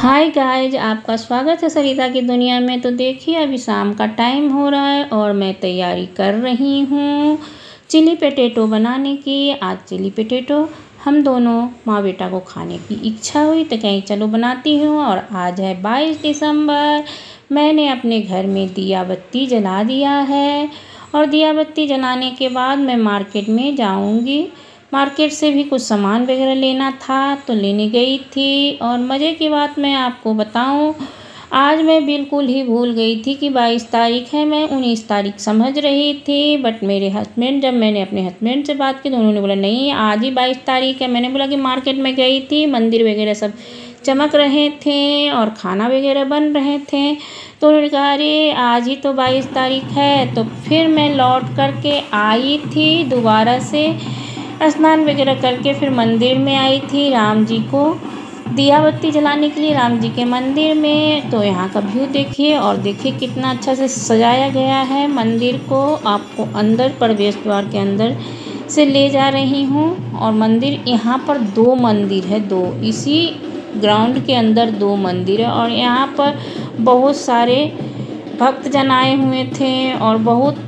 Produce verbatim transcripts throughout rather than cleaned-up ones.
Hi guys, आपका स्वागत है सरिता की दुनिया में। तो देखिए, अभी शाम का टाइम हो रहा है और मैं तैयारी कर रही हूँ चिली पोटैटो बनाने की। आज चिली पोटैटो हम दोनों माँ बेटा को खाने की इच्छा हुई तो कहीं चलो बनाती हूँ। और आज है बाईस दिसंबर। मैंने अपने घर में दिया बत्ती जला दिया है और दिया बत्ती जलाने के बाद मैं मार्केट में जाऊँगी। मार्केट से भी कुछ सामान वगैरह लेना था तो लेने गई थी। और मज़े की बात मैं आपको बताऊं, आज मैं बिल्कुल ही भूल गई थी कि बाईस तारीख है। मैं उन्नीस तारीख समझ रही थी, बट मेरे हस्बैंड, जब मैंने अपने हस्बैंड से बात की तो उन्होंने बोला नहीं, आज ही बाईस तारीख है। मैंने बोला कि मार्केट में गई थी, मंदिर वगैरह सब चमक रहे थे और खाना वगैरह बन रहे थे, तो उन्होंने कहा अरे आज ही तो बाईस तारीख है। तो फिर मैं लौट करके आई थी दोबारा से, स्नान वगैरह करके फिर मंदिर में आई थी राम जी को दिया बत्ती जलाने के लिए, राम जी के मंदिर में। तो यहाँ का व्यू देखिए और देखिए कितना अच्छा से सजाया गया है मंदिर को। आपको अंदर प्रवेश द्वार के अंदर से ले जा रही हूँ। और मंदिर, यहाँ पर दो मंदिर है, दो इसी ग्राउंड के अंदर दो मंदिर है। और यहाँ पर बहुत सारे भक्तजन आए हुए थे और बहुत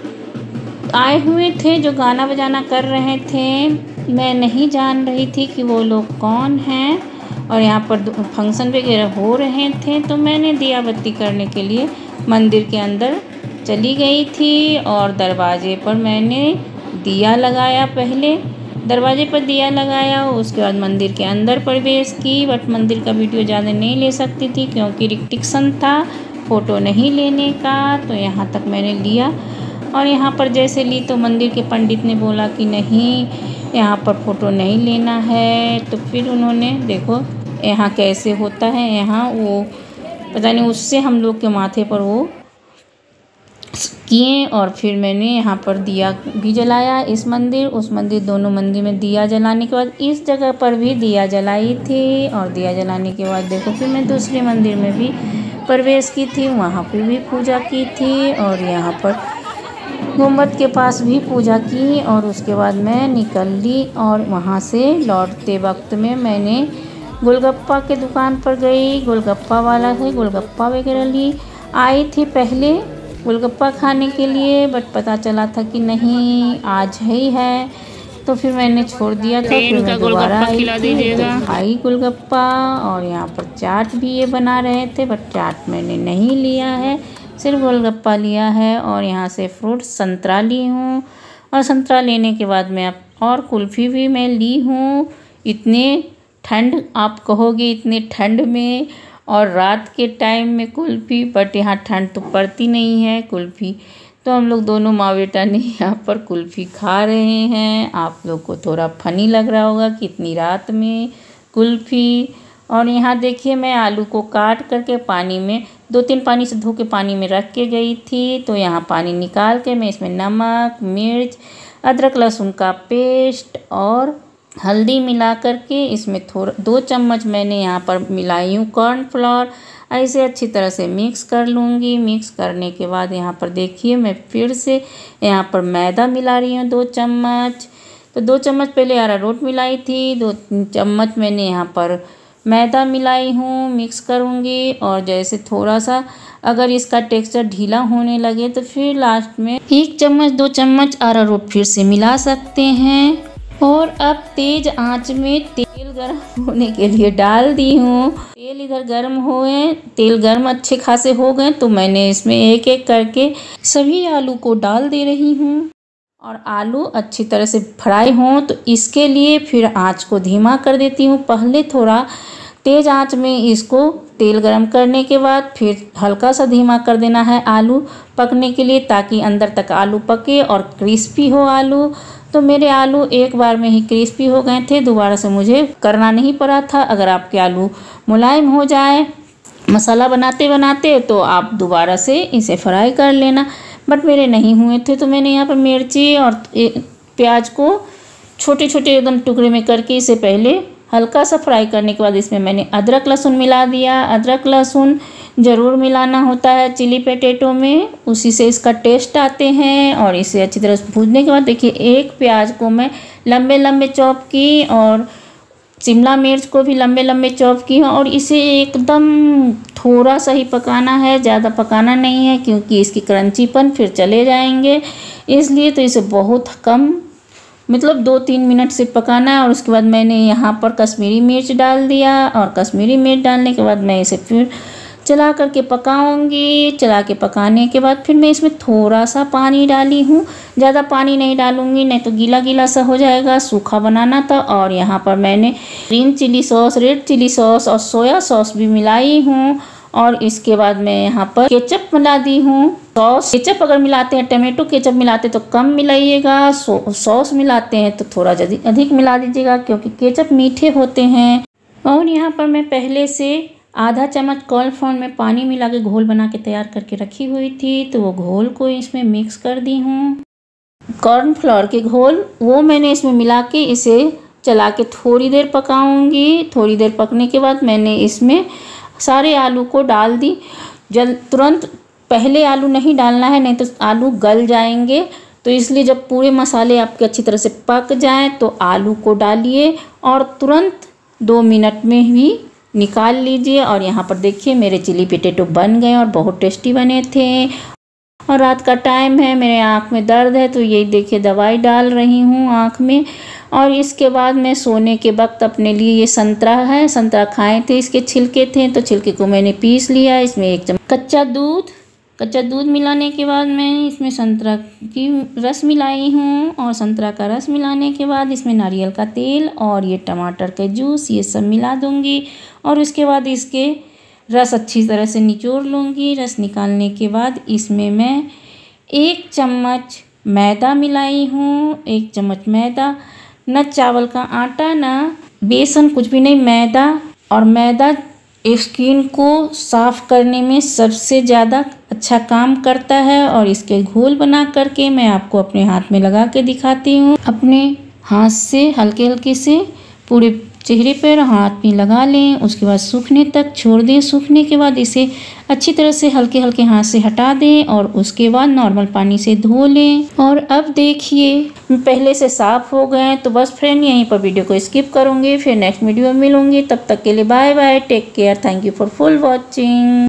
आए हुए थे जो गाना बजाना कर रहे थे। मैं नहीं जान रही थी कि वो लोग कौन हैं। और यहाँ पर फंक्शन वगैरह हो रहे थे तो मैंने दिया बत्ती करने के लिए मंदिर के अंदर चली गई थी। और दरवाजे पर मैंने दिया लगाया, पहले दरवाजे पर दिया लगाया, उसके बाद मंदिर के अंदर प्रवेश की। बट मंदिर का वीडियो ज़्यादा नहीं ले सकती थी क्योंकि रिस्ट्रिक्शन था फ़ोटो नहीं लेने का। तो यहाँ तक मैंने लिया और यहाँ पर जैसे ली तो मंदिर के पंडित ने बोला कि नहीं, यहाँ पर फ़ोटो नहीं लेना है। तो फिर उन्होंने, देखो यहाँ कैसे होता है, यहाँ वो पता नहीं उससे हम लोग के माथे पर वो किए। और फिर मैंने यहाँ पर दिया भी जलाया, इस मंदिर उस मंदिर दोनों मंदिर में दिया जलाने के बाद इस जगह पर भी दिया जलाई थी। और दिया जलाने के बाद देखो फिर मैं दूसरे मंदिर में भी प्रवेश की थी, वहाँ पर भी पूजा की थी। और यहाँ पर गुम्बद के पास भी पूजा की और उसके बाद मैं निकल ली। और वहाँ से लौटते वक्त में मैंने गोलगप्पा के दुकान पर गई, गोलगप्पा वाला है, गोलगप्पा वगैरह ली। आई थी पहले गोलगप्पा खाने के लिए, बट पता चला था कि नहीं आज ही है, तो फिर मैंने छोड़ दिया था। फिर मैं दोबारा आई थी तो खाई गोलगप्पा। और यहाँ पर चाट भी ये बना रहे थे, बट चाट मैंने नहीं लिया है, सिर्फ गोलगप्पा लिया है। और यहाँ से फ्रूट संतरा ली हूँ और संतरा लेने के बाद मैं अब और कुल्फ़ी भी मैं ली हूँ। इतने ठंड, आप कहोगे इतने ठंड में और रात के टाइम में कुल्फ़ी, बट यहाँ ठंड तो पड़ती नहीं है कुल्फ़ी। तो हम लोग दोनों माँ बेटा ने यहाँ पर कुल्फ़ी खा रहे हैं। आप लोग को थोड़ा फनी लग रहा होगा कि इतनी रात में कुल्फ़ी। और यहाँ देखिए मैं आलू को काट करके पानी में दो तीन पानी से धो के पानी में रख के गई थी। तो यहाँ पानी निकाल के मैं इसमें नमक, मिर्च, अदरक लहसुन का पेस्ट और हल्दी मिला करके इसमें थोड़ा दो चम्मच मैंने यहाँ पर मिलाई हूँ कॉर्नफ्लोर। ऐसे अच्छी तरह से मिक्स कर लूँगी। मिक्स करने के बाद यहाँ पर देखिए मैं फिर से यहाँ पर मैदा मिला रही हूँ दो चम्मच। तो दो चम्मच पहले अरारोट मिलाई थी, दो चम्मच मैंने यहाँ पर मैदा मिलाई हूँ। मिक्स करूँगी और जैसे थोड़ा सा अगर इसका टेक्सचर ढीला होने लगे तो फिर लास्ट में एक चम्मच दो चम्मच अरारोट फिर से मिला सकते हैं। और अब तेज आंच में तेल गर्म होने के लिए डाल दी हूँ। तेल इधर गर्म हुए, तेल गर्म अच्छे खासे हो गए तो मैंने इसमें एक एक करके सभी आलू को डाल दे रही हूँ। और आलू अच्छी तरह से फ्राई हों तो इसके लिए फिर आंच को धीमा कर देती हूँ। पहले थोड़ा तेज़ आंच में इसको तेल गरम करने के बाद फिर हल्का सा धीमा कर देना है आलू पकने के लिए, ताकि अंदर तक आलू पके और क्रिस्पी हो आलू। तो मेरे आलू एक बार में ही क्रिस्पी हो गए थे, दोबारा से मुझे करना नहीं पड़ा था। अगर आपके आलू मुलायम हो जाए मसाला बनाते बनाते तो आप दोबारा से इसे फ्राई कर लेना, बट मेरे नहीं हुए थे। तो मैंने यहाँ पर मिर्ची और प्याज को छोटे छोटे एकदम टुकड़े में करके इसे पहले हल्का सा फ्राई करने के बाद इसमें मैंने अदरक लहसुन मिला दिया। अदरक लहसुन ज़रूर मिलाना होता है चिली पोटैटो में, उसी से इसका टेस्ट आते हैं। और इसे अच्छी तरह से भूनने के बाद देखिए एक प्याज को मैं लंबे लंबे चॉप की और शिमला मिर्च को भी लंबे लंबे चॉप की हूँ और इसे एकदम थोड़ा सा ही पकाना है, ज़्यादा पकाना नहीं है क्योंकि इसकी क्रंचीपन फिर चले जाएंगे, इसलिए तो इसे बहुत कम मतलब दो तीन मिनट से पकाना है। और उसके बाद मैंने यहाँ पर कश्मीरी मिर्च डाल दिया और कश्मीरी मिर्च डालने के बाद मैं इसे फिर चला करके पकाऊंगी। चला के पकाने के बाद फिर मैं इसमें थोड़ा सा पानी डाली हूँ, ज़्यादा पानी नहीं डालूंगी नहीं तो गीला गीला सा हो जाएगा, सूखा बनाना था। और यहाँ पर मैंने green chilli sauce, red chilli sauce और सोया सॉस भी मिलाई हूँ। और इसके बाद मैं यहाँ पर केचप मिला दी हूँ। सॉस केचप अगर मिलाते हैं, टमाटो केचप मिलाते हैं तो कम मिलाइएगा, सॉस मिलाते हैं तो थोड़ा अधिक मिला दीजिएगा क्योंकि केचप मीठे होते हैं। और यहाँ पर मैं पहले से आधा चम्मच कॉर्नफ्लोर में पानी मिला के घोल बना के तैयार करके रखी हुई थी, तो वो घोल को इसमें मिक्स कर दी हूँ। कॉर्नफ्लोर के घोल वो मैंने इसमें मिला के इसे चला के थोड़ी देर पकाऊंगी। थोड़ी देर पकने के बाद मैंने इसमें सारे आलू को डाल दी। जल तुरंत पहले आलू नहीं डालना है, नहीं तो आलू गल जाएंगे, तो इसलिए जब पूरे मसाले आपके अच्छी तरह से पक जाएं तो आलू को डालिए और तुरंत दो मिनट में ही निकाल लीजिए। और यहाँ पर देखिए मेरे चिली पोटैटो बन गए और बहुत टेस्टी बने थे। और रात का टाइम है, मेरे आँख में दर्द है तो यही देखिए दवाई डाल रही हूँ आँख में। और इसके बाद मैं सोने के वक्त अपने लिए ये संतरा है, संतरा खाए थे, इसके छिलके थे तो छिलके को मैंने पीस लिया। इसमें एक चम्मच कच्चा दूध कच्चा दूध मिलाने के बाद मैं इसमें संतरा की रस मिलाई हूँ। और संतरा का रस मिलाने के बाद इसमें नारियल का तेल और ये टमाटर के जूस ये सब मिला दूँगी। और उसके बाद इसके रस अच्छी तरह से निचोड़ लूँगी। रस निकालने के बाद इसमें मैं एक चम्मच मैदा मिलाई हूँ, एक चम्मच मैदा, न चावल का आटा न बेसन, कुछ भी नहीं, मैदा। और मैदा स्किन को साफ़ करने में सबसे ज़्यादा अच्छा काम करता है। और इसके घोल बना करके मैं आपको अपने हाथ में लगा के दिखाती हूँ। अपने हाथ से हल्के हल्के से पूरे चेहरे पर हाथ में लगा लें, उसके बाद सूखने तक छोड़ दें। सूखने के बाद इसे अच्छी तरह से हल्के हल्के हाथ से हटा दें और उसके बाद नॉर्मल पानी से धो लें। और अब देखिए पहले से साफ़ हो गए। तो बस फ्रेंड यहीं पर वीडियो को स्किप करूँगी, फिर नेक्स्ट वीडियो में मिलूँगी। तब तक के लिए bye bye, take care, thank you for full watching.